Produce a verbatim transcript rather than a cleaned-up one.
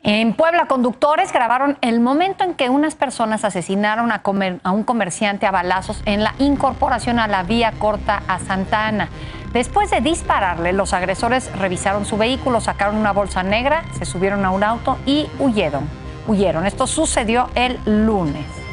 En Puebla, conductores grabaron el momento en que unas personas asesinaron a, comer, a un comerciante a balazos en la incorporación a la vía corta a Santa Ana. Después de dispararle, los agresores revisaron su vehículo, sacaron una bolsa negra, se subieron a un auto y huyeron. Huyeron. Esto sucedió el lunes.